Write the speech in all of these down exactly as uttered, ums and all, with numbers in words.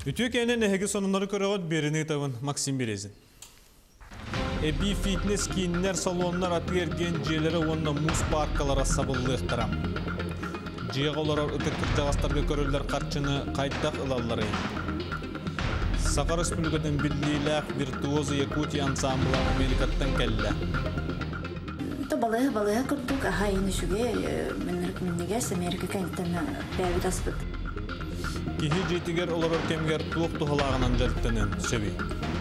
Ütüyekenen ehegi sonunları körüğüt birini tavın Maksim Berezin. Ebi fitness kiyinler salonlar atı ergen ciyeleri onunla muz parkalara sabıllı ıhtıram. Ciye olarak ıtık kırcağıstarga körüller karçını kayıttak ılalları. Sakar Respublika'nın birliğiyle virtuozu Yakuti ansamblı Amerika'dan kelle. Balığa balığa kurduk. Aha yeni şüge menlik menniges Amerika kentine beyabit asbık. Kihi jetiger olarak kemger tuğuk tuhalağından jalttının sevi.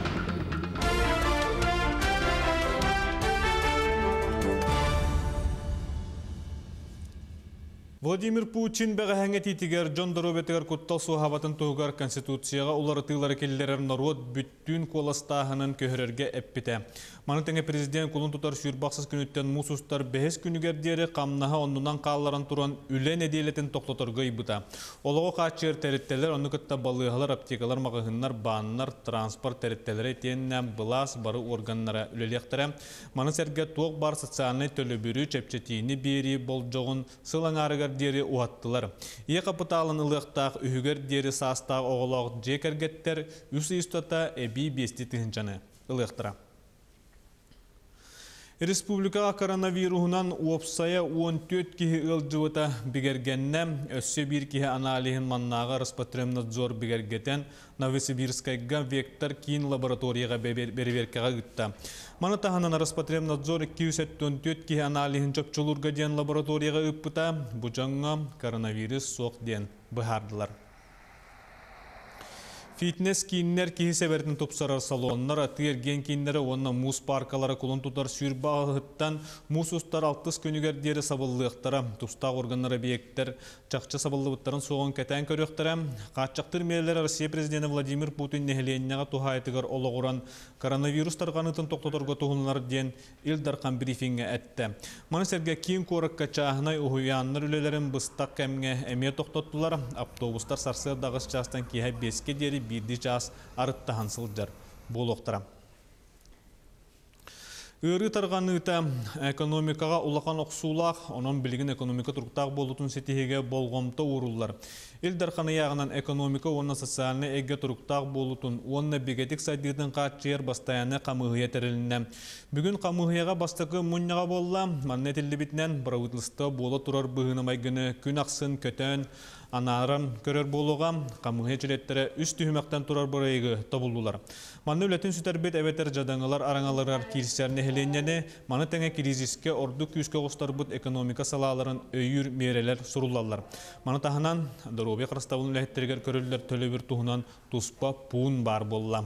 Vladimir Putin bəğəhəngət itiger John Dorobetiger kuttal suhabatın tuğgar konstitutsiyaga uları tığları kellerer narod büttün kolastahının köhörerge eppite. Manıtenge prezident kulun tutar sürbaksız günütten musustar behes günüger diyeri kamnaha onundan kalların turan ülen ediyeletin toklatorga ibuta. Oloğu kaçır teritteler onu kıtta balığalar, aptekalar, mağahınlar, bağınlar, transport teritteleri etiyenden bılas barı organlara ülelektere. Manı serge tuğuk bar sotsialnay tölübürü çepçetiğini biri bolcoğun sılanarıgar deri uattılar. İyi kapitalın ılıqtaq, ühüger deri sastaq oğulaq jekergetter, üsü istota ebi besti tihıncanı ılıqtıra. Respublika koronavirusundan uopsaya on dört kihi ılcıvıta bigergenne, össe bir kihi analihin mannağa Rospotremnadzor bigergeten Novosibirskayga vektor kiin laboratoriyaga beriverkaga gıtta. Manatahanan Rospotremnadzor iki yüz on dört kihi analihin çöpçülurga diyen laboratoriyaga ıppıta, bu canğa koronavirus soğuk diyen bıhardılar. Fitness kiyinler kihi severtin topsarar salonlar, atı ergen kiyinlere onna muz parkalara kulun tutar sürbağı muz ustar altız könüger deri sabıllığıqtara, tustaq organlara biyekter, çakça sabıllıbıttарын soğun keten körüqtara, qaççaqtır meyler Rusya Prezidenti Vladimir Putin nehilenyağa tuhayetigar oloğuran koronavirus tarqanıtın toqtotorga tuhunlar diyen ildarqan briefinge etti. Manıserge kiyin korakka çağınay uhuyanlar ülelerin bыстaq kemge emeye toqtottular, avtobuslar sarsıya dağız çastan kihe beske deri birdi ças arıtta hansılcar boloqtara. Irı tarğanıta ekonomikaga ulaqan oqsulaq, onun bilgin ekonomika turqtaq bolutun setihige bolğomta urullar. İldarqanı yağınan ekonomika onna sosialini ege turqtaq bolutun, onna bigetik saydıqdın qaççıyer bastayanı qamıhıya teriline. Bugün qamıhıyaga bastaqı munyaga bolla, mannetilli bitnen bıravıtlısta bola turar bıhını maygını gün aqsın kötön, anaran körör boluğa, qamıhıya çilettere üst tühümekten turar bırayıgı tabullular. Manne ületin süterbet eveter jadangılar arangalar kirserine helenyene, manı tenge kriziske ordu küske ostarbut ekonomika salaların öyür mereler surullarlar. Manı tahanan Dorobe Krastavulun lehetteriger körüller tölöbür tuhunan tuspa puun bar bolla.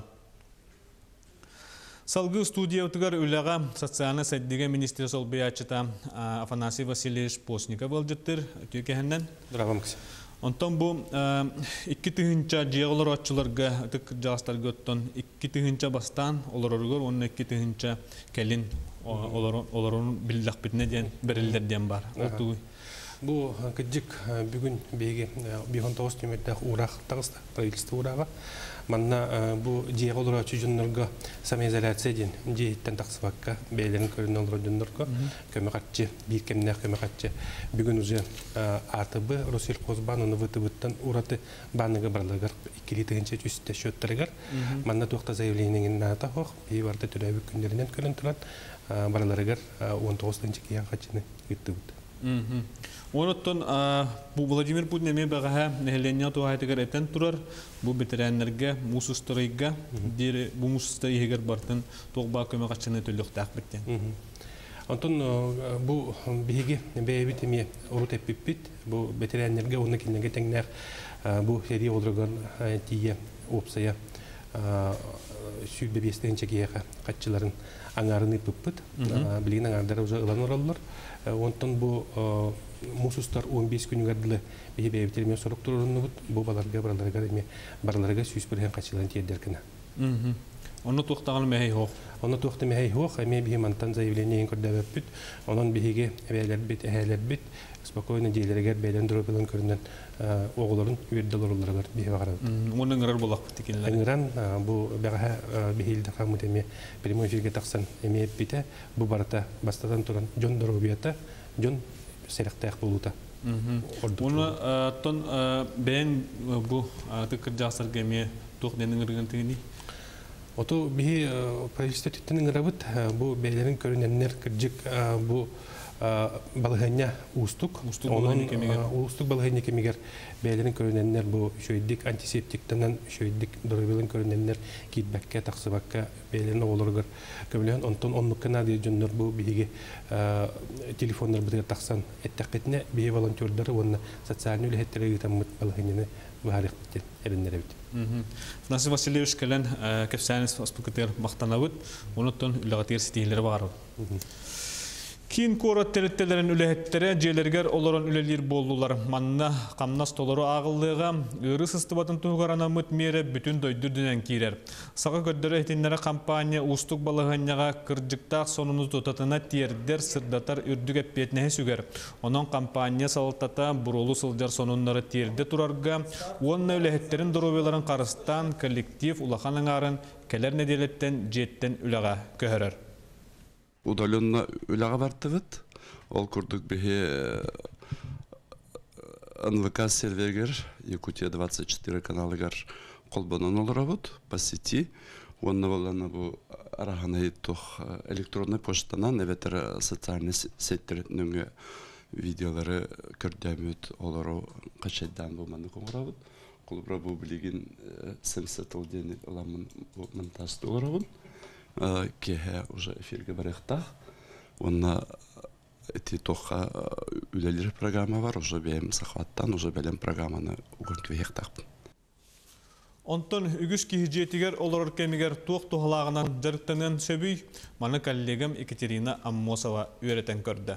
Salgı studiya utıgar ülağa sotsialna saydiga ministri solbeyachita Afanasiy Vasilyevich Postnikov olcuttur. Tüykehennen? Dravam kısa. Ondan bu iki tühünca ciğalar açılarga tık jastar götton iki tühünca bastan olororgor onun iki tühünca kelin olorun billah bitne diyen berilder diyen bar. Bu gıcık bugün begi bir on dokuz tümette uğrak tağısta правительство uğrağa. Manna bu ciğalar açıcınlarga samezalatse diyen cihitten taqsıvakka beylerin körünün olurcunlarga kömekatçı bir kemne kömekatçı bugün uzu artıbı Rosil Kozban onu vıtıvıttan uğratı banıga barlagar ikili tığınca üstte şöttürger. Manna tuğta zaявлениеңin nata hoq bir varda türevi günlerinden körün turan barlagar on dokuzuncu kiyan kaçını gittiğit. Onutun bu Vladimir Putin eme bağa nehelenya tuhayetigar eten turar bu bitirenlerge musustarıga dir bu musustarıga bartın toğba köme kaçını tölüqtaq bitten. Ondan bu bihigi beyebit eme orut epipit bu bitirenlerge onu kinege tengner bu seri olurgan tiye opsaya sübbe bestençe kiyağa kaççıların angarını pıppıt bilgin angarları uza ılan orallar. Ondan bu musustar on beş gün gardlı bir beybitirme sorup dururunu bu balarga baralarga eme baralarga süs bir hem kaçılan tiyederkine. Onu tuğtağın mehey hoq. Onu tuğtağın mehey hoq, eme bir mantan zaявлениең kördev bit, onun bihiге ebeler bit, eheler bit, spokойно diyelerger beylen durubilan köründen oğulların üyeddeler olarlar bihi bağırad. Onun ıngırar bolaq bitikinler. Ingıran bu bağa bihilde qamut eme primo efirge taqsan eme bite bu barata bastadan turan John Dorobiyata, John serekteq buluta. Onu ton ben bu tıkır jasar gemi тух денин ыргын тыгыни. Ото би правительство түттенин рабыт бу бейлерин көрүненнер кыржык бу балыгыня устук. Онун устук балыгыня кемигер бейлерин көрүненнер бу шөйдик антисептиктенен шөйдик дөрөбелин көрүненнер китбекке таксыбакка бейлерин олоргор көмөлөн онтон оннуккана ди жоннор бу биги телефондар битер таксан эттекетне бие волонтерлары онна социальный үлехеттерге таммыт балыгыняны баарыктен эреннеребит. Фнасий Васильевич келен кепсанис аспекттер мактанабыт, онуттан үлөгатер стилleri бар. Кин корот тереттелерин үлехеттере жээлергер олорон үлелер болдулар. Манна камнас толору агылдыга ыры сыстыбатын тугаранамыт мере бүтүн дойдурдунан кирер. Сага көддөрө этиннере компания устук балыгынняга кыржыктак сонуну тотатына тиердер сырдатар үрдүк эппетне сүгер. Онон компания салттата бурулу сылжар сонуннары тиерде турарга, онна үлехеттерин доробеларын карыстан коллектив улаханын арын келер неделеттен жеттен үлага көһөрөр. Удаленно үлага бартыбыт. Ол курдук бихе эн вэ ка сервергер Якутия двадцать четыре каналыгар колбонон олорабыт по сети. Онна болана бу арахана тух электронный почтанан эветер социальный сеттернүнгө видеолары көрдөмөт олору качайдан болманы коңрабыт. Колбра бу билигин семьдесят ден ламын монтажды олорабыт. Кеһе уже эфирге барыхтах. Онна эти тоха үлелер программа бар, уже бем сахваттан, уже белем программаны угунтвехтах. Онтон үгүс кихижетигер олорор кемигер туох тухалагынан дыртанын сөбүй, маны коллегам Екатерина Аммосова үйрөтен көрдө.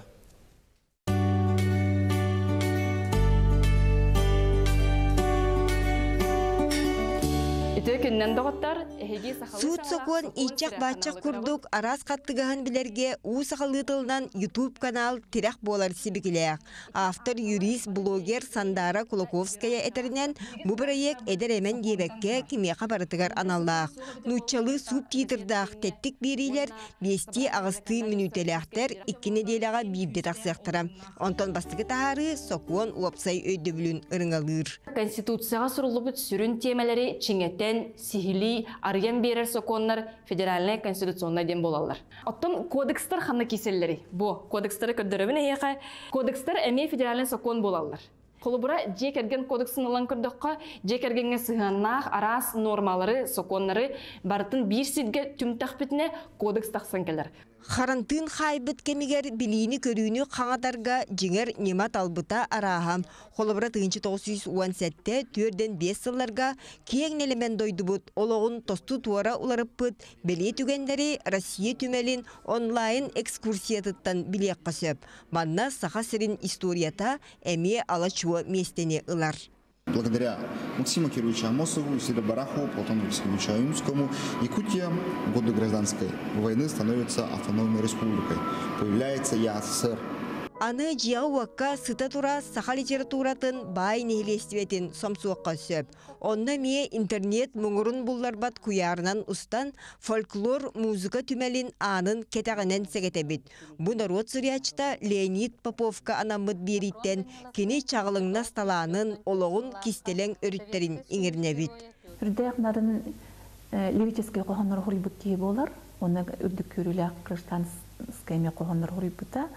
Суут сокуан ичак бачак курдук арас каттыгахан билерге уу сахалытылынан YouTube канал тирах болар сибикилеяк. Автор, юрист, блогер Сандара Кулаковская этеринен бу проект эдеремен дебекке кимияка барытыгар аналлаах. Нучалы субтитрдах теттик берилер бести агысты минутеляхтер икки неделяга бибде таксыяктара. Онтон бастыгы тахары сокуан уапсай өйдөбүлүн ырыңалыр. Конституцияга сурулубут сүрүн темелери чиңеттен сихили арыян берер соконнар федеральный конституционный ден болалар. Оттон кодекстер ханна киселleri. Бу кодекстер көддөрөбүн эяка кодекстер эме федеральный сокон болалар. Колубура жекерген кодексын алан көрдөккө жекергенге сыганнах арас нормалары соконнары бартын бир сидге түмтак битне кодекс таксан келер. Харантын хайбыт кемигер билини көрүүнү каңадарга жиңер немат албыта арахам. Холобра тыгынчы тогуз жүз он сетте төрден беш сылларга кең элемен дойдубут ологун тосту туара уларыппыт беле түгендери Россия түмелин онлайн экскурсиятыттан билек касып. Манна саха сирин историята эме алачуа местене ылар. Благодаря Максиму Кировичу Амосову, Исида Барахову, Платону Алексеевичу Аюмскому, Якутия в годы гражданской войны становится автономной республикой. Появляется ЯССР. Аны жиауакка сыта тура саха литературатын бай нехилестиветин сомсуакка сөп. Онна мие интернет мұңырын булларбат куярынан устан фольклор музыка түмелин анын кетагынан сегетебит. Бу народ сырячта Леонид Поповка анамыт бериттен кини чағылыңна сталанын ологун кистелен өрүттерин иңернебит. Үрдәк нарын лирический кохоннор хорибут тие болар. Оны үрдік көрілі гражданскайме кохоннор хорибута.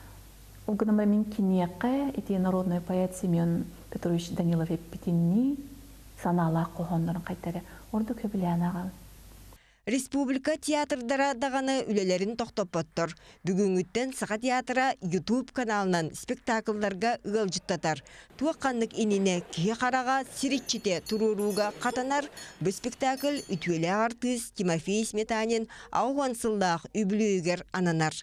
Угнама min кинияққа эти народный поэт Семен Петрович Данилов еппетинни санала кохоннорун кайтары орду көбүлән агал. Республика театрдара даганы үлелерин токтопоттор. Бүгүнгүттен Саха театра YouTube каналынан спектакльларга ылжыттатар. Туакканнык инине кие карага сириччите туруруга катанар. Бу спектакль үтүеле артист Тимофей Сметанин аугансылдах үбүлүгер ананар.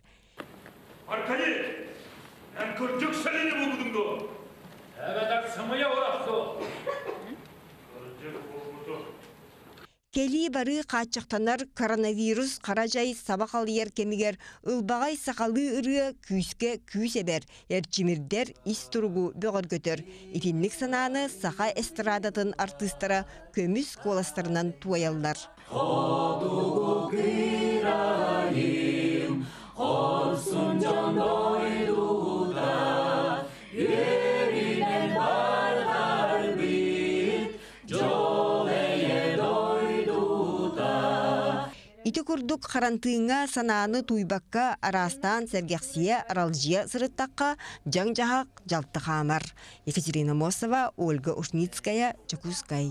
Ben kırcık selini buldum da. Evet, aksamaya uğraştı. Kırcık buldu. Кели бары качактанар коронавирус каражай сабакал ер кемигер ылбагай сакалы ыры күскө күсебер эрчимирдер истургу бөгөр көтөр. Итинник сананы саха эстрадатын артисттара көмүс коластарынан туаялдар. Ходугу кирайым, хорсун жандойду. Yerinen barlar bit, joleye do. Ити курдук харантыыңа санааны туйбакка арастан сергексия аралжия сырыттаққа жаң жағақ жалты хамар. Екатерина Мосова, Ольга Ушницкая, Чакускай.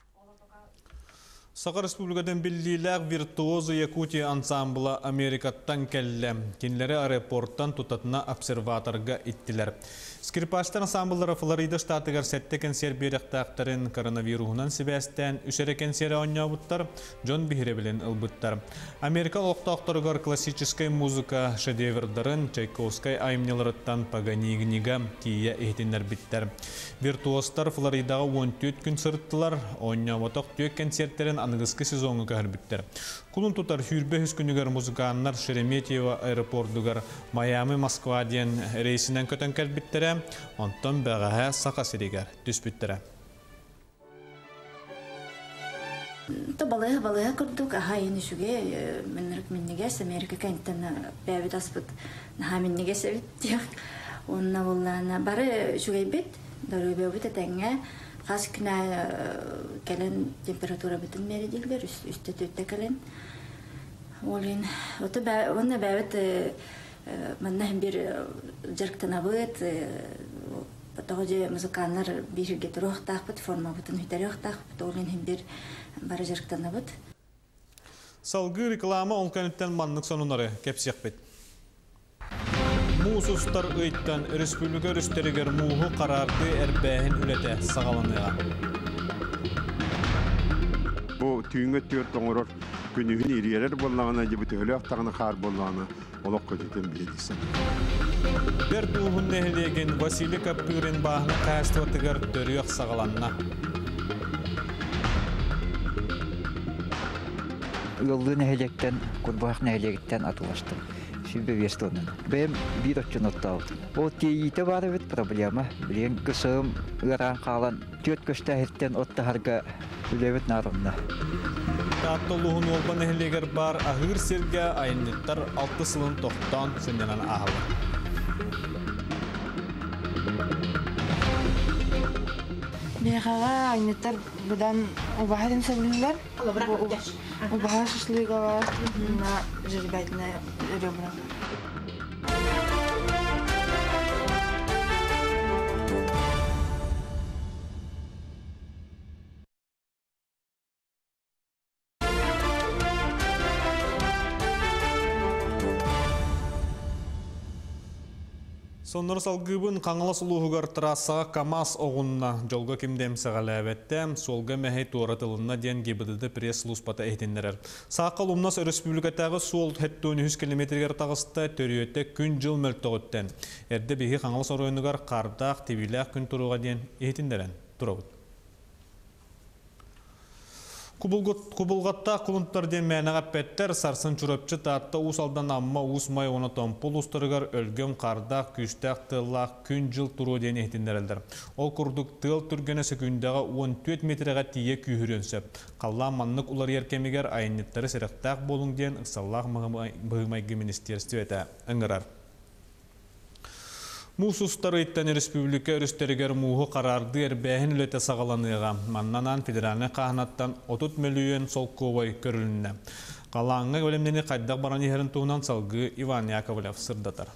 Сақа Республикадан биллилер виртуозы Якутия ансамбла Америкаттан келле. Кинлері аэропорттан тутатына обсерваторга иттилер. Скрипачтан ансамблары Флорида штатыгар сәтті консер беректақтарын коронавирусынан себәстен үшері консері ойнауыттар, Джон Бихире білен ылбыттар. Америка оқтақтырғар классическай музыка шедеврдарын Чайковскай айымнеларыттан Паганигнига кия ehtinler биттер. Виртуозтар Флоридаға он төрт күн сырыттылар, ойнауытық түйек концерттерін анығысқы сезонғы кәрбіттер. Кулун тутар хүрбе хүскүнігер музыканнар Шереметьево аэропордугар Майами, Москва ден рейсинен көтен кәрбіттері, онтон бәғаға сақа сиригер түспіттері. Балыға балыға күрдік, аға ені шүге, мінірік міннегес, Америка кәнттен бәбіт аспыт, наға міннегес әбіт дейік. Онына болғана бары шүгей біт, дұры бәбіт әтәңе, қас күнә кәлін температура бітін мәре дейлер, үсті төтті кәлін. Оны бәбіт мәннәхін бір жарқтан абыт, Потоғыжы музыканлар бір гетір оқтақ бұд, форма бұтын хүтәрі оқтақ бұд, олын хем бір бары жарқтаны бұд. Салғы реклама олқаныттен маннық сонунары кәпсек бет. Мусустар ұйттан республика өрістерігер мұғы қарарды әрбәхін үлеті сағаланыға. Бұл түйінгі төрт оңырыр күнігін ирелер болағына, жебіті өлі ақтағына қар болағына олық көтетін бейдісін. Бір туғын нәхілеген Василий Капырин бағына қайыстыватығыр төріяқ сағаланына. Yollu nehlecekten, kurbağak nehlecekten atılmıştım. Şimdi bir onun. Ben bir otçun ottağıdım. O tiyite var evet problema. Bilen kısım ıran kalan tüt köştehetten ottaharga ülevet narımna. Tattoluğun olba nehleger bar ahır serge ayınlıklar altı sılın tohtan sendenen ahılı. Бегаға айнеттар бұдан ұбағадын сәбілілер. Ұбаға шышлыға бар, на жүрбәйтіне ребра. Соннор салгыбын қаңылы сұлуғығар трассаға КамАЗ оғынна жолға кемдем сағаләвәтті, солға мәхей туаратылына ден кебідіді пресс-лус бата әйтіндерер. Сақыл ұмнас республикатағы сол хәттуын жүз километргер тағысты төрүйетті күн жыл мөлттіғыттен. Әрді бейі қаңылы соройынығар қардақ, тевиләқ күн тұруға ден әйтіндерен тұрауыд. Кубылғатта құлынттар ден мәніға пәттер сарсын чүрөпчі татты ұсалдан амма ұсмай оны томпыл ұстырығар өлген қардақ, күштәқ, тыллақ, күн жыл тұру ден ехтіндерелдер. Ол күрдік тыл түргені секундага он төрт метрға тие күйіренсіп. Қалла маннық ұлар еркемегер айыннеттері серектақ болың ден ұқсаллақ бұғымайғы министерстве әті ұңғырар. Мусустар ыйттан республика өрістерігер мұғы қарарды әрбәхін үлеті сағаланыға. Маннанан федеральны қағынаттан отыз миллион солковай көрілінне. Қалаңғы өлемдені қайдақ баран ехерін туғынан салғы Иван Яковлев сырдатар.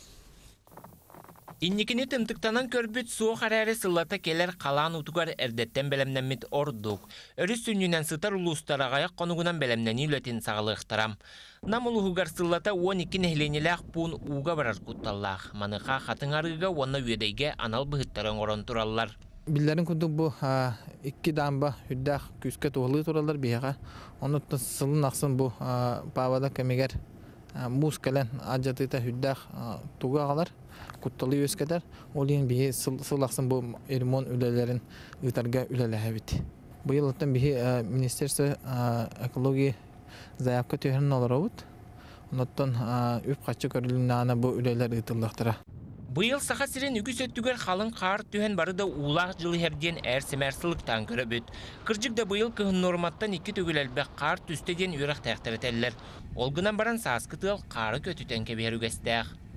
Инникini тымтыктанан көрбүт суох арары сыллата келер қалан утугар эрдеттен белемнемит ордук. Өрүс сүннүнен сытар улустарагаяк конугунан белемнени үлетин сағалықтарам. Намулугар сыллата он эки нехленилах пун уга барар кутталлах. Маныха хатыңарыга онна үедейге анал быхыттарын орон тураллар. Биллерин күндүк бу икки дамба хүддах күскө туғылы тураллар бияга. Онуттан сылын ақсын бу павада кемегер мус кален аджатыта хүддах туғағалар. Kuttalı yüzkeder, olayın bir sılaqsın bu ermon ülelerin ıtarga ülelehe biti. Bu yıldan bir Ministerstvo ekoloji zayapka tüyherin olur avut. Ondan üp kaçı körülüğüne bu üleler ıtırlıqtıra. Bu yıl sağa siren ügüs öttüger halın qar tühen barı da uğlaq жылы herden er semersılıktan köröbüt. Kırcık da bu yıl kıhın normattan iki tügül elbek qar tüsteden üyrak təxtir eteller. Olgunan baran saaskı tığal qarı kötüten keber ügestəq.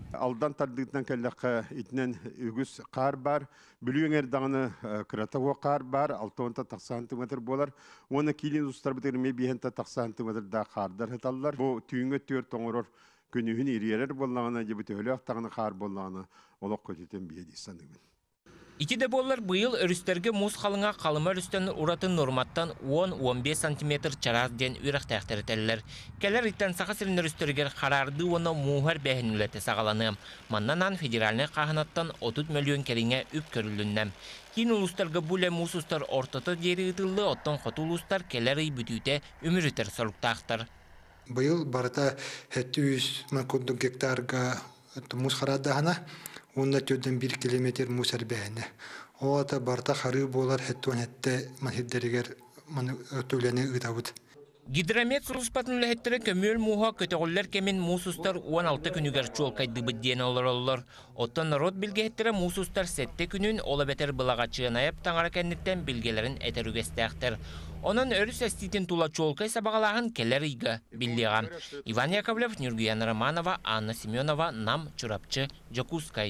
Aldan tardığından kellaka itnen ügüs kar bar. Bülüğün erdağını kıratava kar bar. altı on tak santimetre bolar. Ona kilin ustar bitirmeye bir henta tak santimetre daha kardar hetallar. Bu tüyünge tüyor toңoror günühün iriyeler bollağına gibi öyle aktağını kar bollağına olak kötüten bir ediysen. İki de bollar bu yıl örüsterge muz kalına kalıma örüsten uratın normattan on on beş santimetr çaraz den ürek tähter eteller. Keler itten sağa sirin örüsterger karardı ona muhar behenülete sağalanım. Mannanan federalne kahanattan otuz milyon keringe üp körüldünnem. Kin uluslarga bule musustar ortata deri ıtıllı ottan xotu ulustar keleri bütüte ümürüter soruktaktır. Bu yıl barata het yüz makunduk hektarga muz karadağına onda tüyden bir kilometr musar behene. O ata barta harı bolar hetton hette manhidderiger man ötülene ıtavut. Gidromet suruspatın lehettere kömül muha köteğoller kemin musustar on altı günüger çolkaydı biddiyen olur olur. Ottan narod bilgehettere musustar sette günün ola beter bılagaçığına yap tangara kenditten bilgelerin eterügesteğtir. Onun örüs estitin tula çolkay sabağalağın keller iga bildiğam. Ivan Yakovlev, Nurgüyan Romanova, Anna Semyonova, Nam Çurapçı, Jokuskay.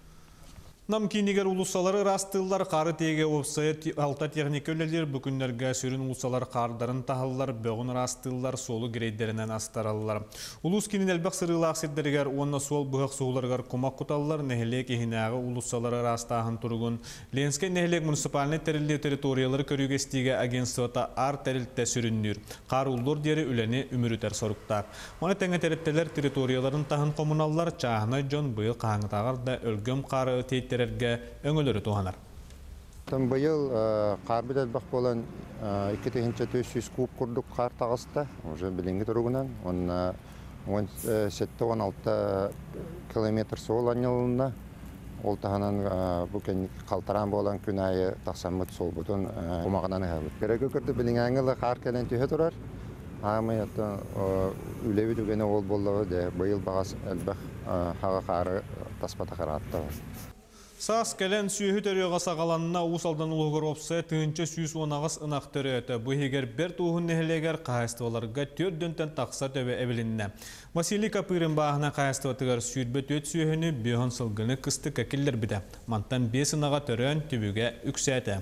Nam kiniger ulusaları rastıllar qarı tege opsaya alta texnik öleler bugünlerge sürün ulusalar qarıdарын tahıllar böğün rastıllar solu greydderinden astarallar. Ulus kinin elbaq sırılaq sedderger onna sol buhaq soğulargar kumak kutallar nehelek ehinağı ulusaları rastahın turgun. Lenske nehelek munisipaline terilli teritoriyaları körügestiğe agensiyata ar teriltte sürünnür. Qar uldur deri üleni ümürüter sorukta. Ona tenge teritteler teritoriyaların tahın komunallar çağına jon bıyıl qağıntağır da ölgüm qarı teyit tererge öngölörü toğanar. Tam bu yıl qarbi delbaq bolan iki tehince dört yüz kub kurduk qar tağısta. Oje bilingi durugunan. Ona on yedi on altı kilometr sol anyılında. Ol tahanan bu kendi qaltaran bolan günayı taqsamıt sol butun umağınan əhabit. Gerek ökürdü bilingəngələ qar kelen tühe durar. Ama yatta ülevi dügene ol bollağı de bu yıl bağız elbaq hağa qarı taspata qarattı. Sağız kelen süyühü teröga sağalanına usaldan uluğur opsa tığınca süyüs onağız ınaq terööte. Bu heger bir tuğun nehleger qahastivalarga tördönten taqsa töbe ebilinne. Vasili Kapırın bağına qahastivatıgar süyüdbet öt süyühünü bihon sılgını kısты kakiller bide. Mantan beş ınağa teröön tübüge üksete.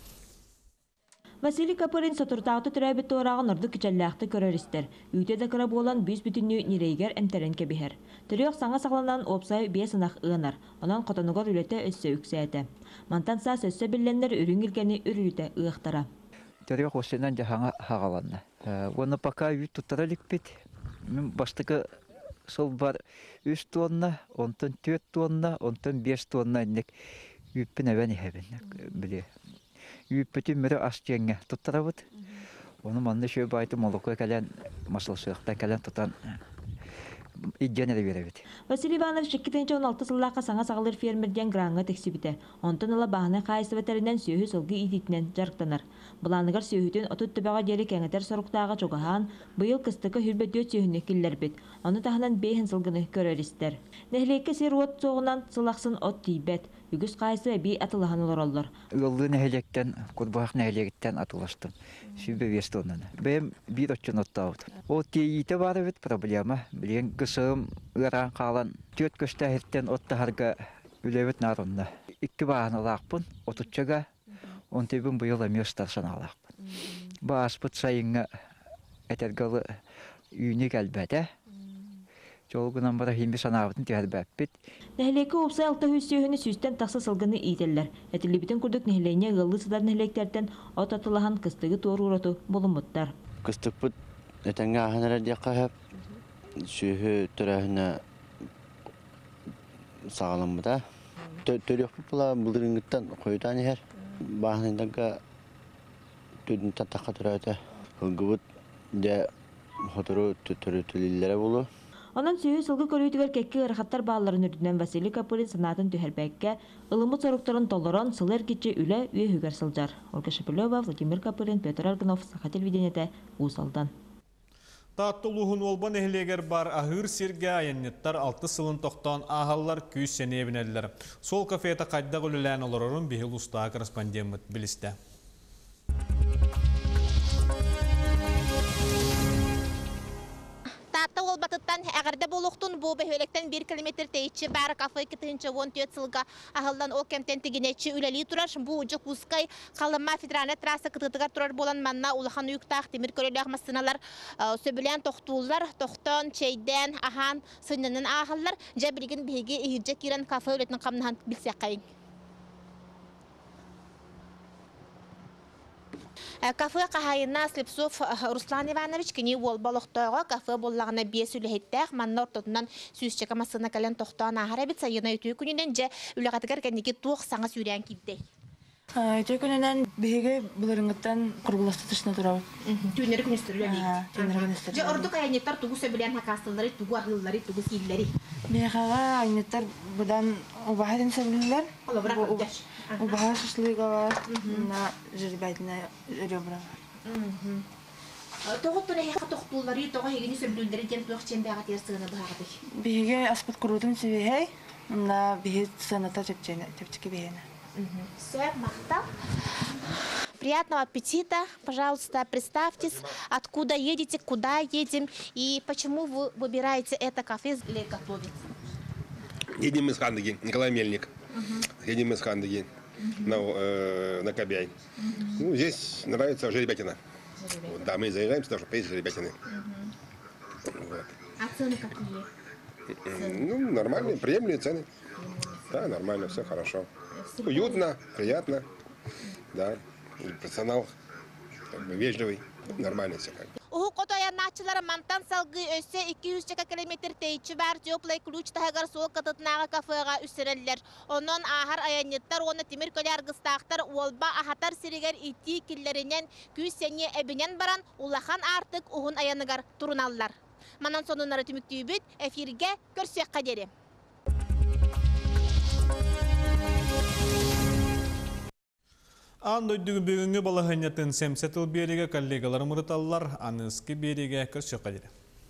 Vasili Kapırın saturtağıtı türəbetті orağın ırdı kicəlləxti körərister. Üyte de kırab olan büz bütünlüğü nireyger emteren kebiher. Türüyok sağa sağlanan opsay bir sınaq ığınar. Ondan qotanugar ülete össe üksete. Mantan sağ sösse bilenler ürün ilgeni ürüte ığıqtara. Türüyok ossenan jahağa hağalanna. Onu paka üy tutara likpet. Baştaki sol var üç tonna, ondan dört tonna, ondan beş tonna innek. Üppün even iheben bile. Yüppetin mürü asçenge tuttarabıt. Onu mandı şöyle baytı moluku kalen masal sığıqta kalen tutan idjene de verebit. Vasili Ivanov on altı sıllaqa sağa sağılır fermerden granga teksibite. Ondan ala bahane qaysı veterinden süyühü sılgı iditinen jarıqtanar. Bulanıgar süyühütün otut tübağa deri kengeter soruqtağa çoğahan bu yıl kıstıkı hürbe dört süyühünü killer bit. Onu tahanan beyhin sılgını körör ister. Nehlekke ser ot soğunan sılaqsın ot tibet. Ügüs qaysı bir atılahan olur olur. Yollu nehelekten, kurbağak nehelekten atılaştım. Sübbe vesti ondan. Ben bir otçun ottağıt. O teyite var evet problema. Bilen kısım ıran qalan dört gösteritten ottaharga ülevet narında. İki bağını alaqpın, otutçaga. On tebin bu yıl emiyostarsan alaqpın. Bağıspıt sayınga etergalı üyünik elbette. Çolgunan bara hilmi sanavıtın tüyelbәппит. Nehleki opsay alta hüssüyühünü süsten taqsa sılgını iyiteller. Etilibitin kurduk nehleyine gıllı sıdar nehleklerden ot atılahan kıstıgı doğru uğratu bulunmuttar. Kıstık bud etenge ahanara diyaka hep süyühü türahına sağlam bu da. Törüyor bula bıldırıngıttan koyudan her. Bağınındaga tüdün tataka türahıda. Hılgıbıt de hoturu törü tülillere bulu. Ondan süyü sılgı körüytüger kekki ırxattar bağların ürdünen Vasili Kapırın sanatın tüherbekke, ılımı sorukların tolloron sılır gitçi üle üye hüger sılcar. Olga Şapilova, Vladimir Kapırın, Petr Arganov, Saha televideniyete, Usaldan. Taatlı uluğun olban ehleger bar ahır sirge ayennettar altı sılın toqtan ahallar küys seneye binediler. Sol kafeyata qayda gülülen olururun bihil ustağa korrespondent biliste. Tatta ol batıttan Ағарда болуқтun bu behölekten bir kilometr teyitçi bari kafayı kıtınca on töt sılga ahıldan o kemten tiginetçi üleli turar. Bu ucu kuskay kalınma fidranı trasa kıtıtıgar turar bolan manna ulahan uyuktağ demir körelek masınalar söbülen toxtuğullar toxton çeyden ahan sınının ahıllar cebilgin bihigi ihirce kiran kafa öletin kamnahan bilsek kayın. Кафе кахайна Слепцов Руслан Иванович кини ол балықтағы кафе боллағына бие сүліхеттәқ манна ортотынан сүйісчі камасына кәлен тоқтан ағара бит сайына үтіу күнінен же үліғатығар кәнеге туық саңа сүйрен кипдей. Үтіу күнінен бейге бұлырыңыттан құрғыласты тұшына тұрауы. Түйінері күністірілі бейгі. Түйінері күністірілі. Же ордық айнеттар туғы сөбілен хакастылары, туғы ағылылары, туғы сейілері. Бейғаға айнеттар бұдан ұбағаден сөбілілер. Убага шашлыга бар, на жеребятина ребра. Тоғыттын әйіға тоқтулары, тоға егені сөбілдері ден тоқ чембеға терсігіні бұғағыды. Бейге аспыт құрудым сөбейхай, на бейге саната тепчеке бейені. Все, мақтал. Приятного аппетита. Пожалуйста, представьтесь, откуда едете, куда едем и почему вы выбираете это кафе для готовить. Едем из Хандыги, Николай Мельник. Едем из Хандыги на, э, на Кобяй. Ну, здесь нравится жеребятина. Вот, да, мы заезжаем сюда, чтобы поесть жеребятины. Вот. А цены какие? Ну, нормальные, приемлемые цены. Да, нормально, все хорошо. Уютно, приятно. Да, персонал как бы вежливый, нормально все как бы. Uhu kotoyannaçılara mantan salgı össe iki yüz kilometr teyitçi var. Joplay kluç tahagar soğuk katıtnağı kafaya üstüreller. Onun ahar ayanettar, onu timir köler gıstağıttar, olba ahatar siriger iti killerinden küs senye ebinen baran, ulahan artık uhun ayanıgar turunallar. Manan sonunları tümüktüğü büt, efirge görsek kaderi. Андойдугу бүгүнгү балаханятын семсетил бериге коллегаларым ырыталлар, аныски бериге кыршы кадери.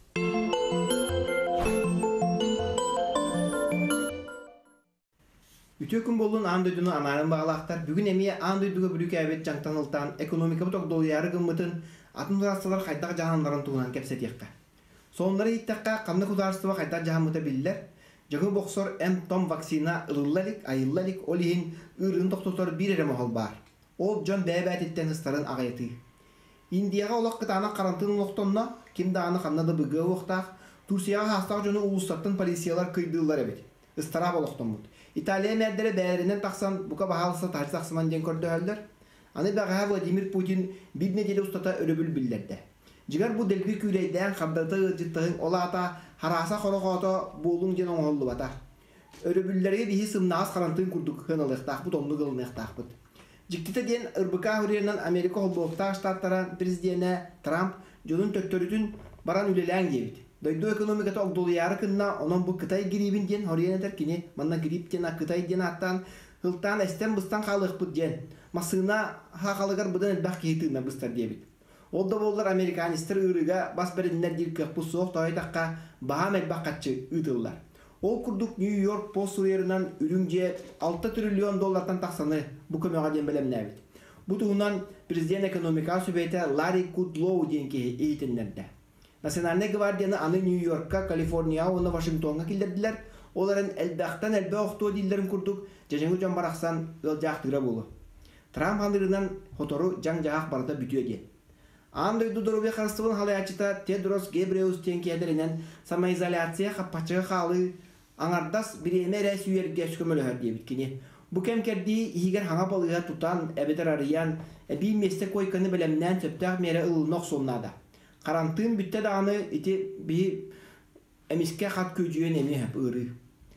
Үтөкүн болун андойдуну анарын багалактар бүгүн эмие андойдуга бүрүк абет жаңтанылтан экономика буток яры гыммытын атын турастылар кайдак жаһандарын тугунан кепсетиякка. Сонлары иттакка камны кударстыва кайдак жаһамыта биллер. Жаңы боксор эм том вакцина ылыллалик, айыллалик олихин ырын токтотор бир эре мохол бар. Ол Джон бәбәтеттен ыстарын ағайты. Индияға олақ қытана қарантын ұлықтонна, кемді аны қаннады бүгі оқтақ, Турсияға хастақ жоны ұлыстақтың полициялар көйділер әбет. Ыстарап олықтон бұд. Италия мәрдері бәрінен тақсан бұқа бағалысы тағыз тақсыман ден көрді әлдер. Аны бағаға Владимир Путин бір неделі ұстата өрібіл білдерді. Жігар бұл дәлгі күйлейден қабдаты жыттығын ола ата, хараса қорық ата болың ден оңғолды бата. Өрібілдерге бейі сымнағыз қарантын күрдік хыналықтақ бұд, онды ғылынықтақ бұд. Жиктите ден ырбыка хүрерінен Америка холбоқтағы штаттаран президенті Трамп жонун төттөрүтүн баран үлеләң дебит. Дойду экономиката оғдолуяры кынна онон бұл Кытай гирибин ден хоренетер кини манна гирип ден Кытай ден аттан хылтан эстен быстан қалық бұд ден. Масына хақалығар бұдан әлбәқ кейтігіна быстар дебит. Олда болдар американистер ұрыға бас бәрінлер дел көк бұл соқ тауайдаққа бағам әлбәқ қатшы ұтылдар. Ол күрдік Нью-Йорк пост урерынан үріңже алты триллион доллардан тақсаны бұл көмеға ден білемін әбет. Бұл тұғынан президент экономика сөбейті Ларри Кудлоу денке ейтіндерді. Национальный гвардияны аны Нью-Йоркка, Калифорния, оны Вашингтонға келдерділер. Оларын әлбәқтан әлбә оқтуы дейлерін күрдік, жәжеңі жан барақсан өл жақтыра болу. Трамп хандырынан хотору жаң жағақ барда бүтіе ден. Андойду дұрубе қарыстығын халаячыта Тедрос Гебреус тенкедерінен самоизоляция қаппачығы қалы аңардас биреме рәс үйерге шүкімілі өрдей біткені. Бұ кәмкерді егер хаңа балыға тұтан әбетер арыян әбей месте койқаны білімнен сөптәқ мере ұлынық соннада. Қарантын бүтті дағаны еті бей әмеске қат көжүйен әме әп ұры.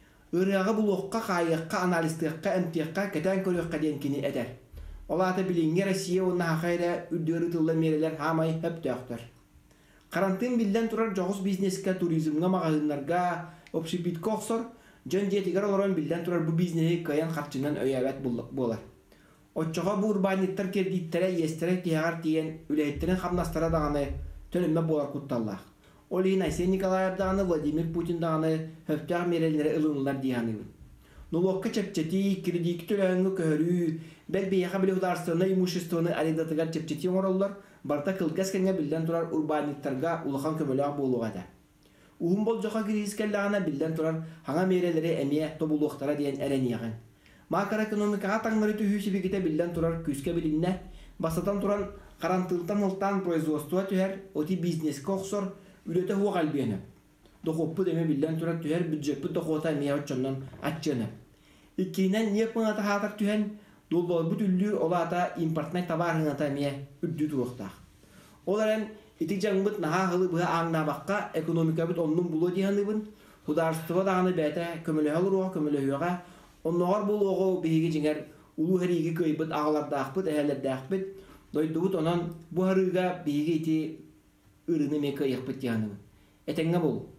Ұрығы бұл оққа қайыққа, аналистыққа, әмтеққа, кәтен көріққа денкені әдер. Олаты білінге Россия онна хақайра үрдері тылы мерелер хамай әп төқтір. Қарантын білден тұрар жоғыз бизнеске, туризмға, мағазынларға, общепитке оқсор, жөн жетігер оларан білден тұрар бұл бизнесі көйен қарчынан өйәвәт болар. Отчоға бұл урбаниттар кердиттері, естері тияғар тиен үләйеттерін қамнастыра дағаны төліме болар құтталлақ. Олейін Айсен Николаев дағаны, Владимир Путин дағаны хөптәғ мерелері ылыңылар дейяны. Нулоққа чепчети, кредик төләңі көрі, бәл бейеға білі ұдарстығына имуществоны арендатығар чепчети оралылар, барта кылгас кәңе білден тұрар урбаниттарға улахан көміліға болуға да. Уһун бол жоха кризис келлағана билден турар хаңа мерелери эмие тобулуқтара диен эрениягын. Макроэкономикаға таңнары түйүсі бігіте билден турар күске билинне, басатан туран қарантылтан ылтан производство түһер, оти бизнеске оқсор, үлөте хуа қалбиені. Доқоппу деме билден турар түһер бюджетпу доқота эмие отчоннан атчыны. Иккинен ниек мыңата хатар түһен, долбол бұт үллі олата импортнай табарыңата эмие үрдү туруқтақ. Оларен ити жаңбыт наха хылы бұға аңнабаққа экономика бұт онның бұлы дейханыбын, хударстыва дағаны бәті көмілі руға, көмілі хуяға, оннағар бұл оғы бейгі жеңер улу хәрігі көйбіт ағаларды ақпыт, әхәлерді ақпыт, дойды бұт онан бұ харыға бейгі ити ұрыны мекі еқпыт дейханыбын. Әтеңге бұл.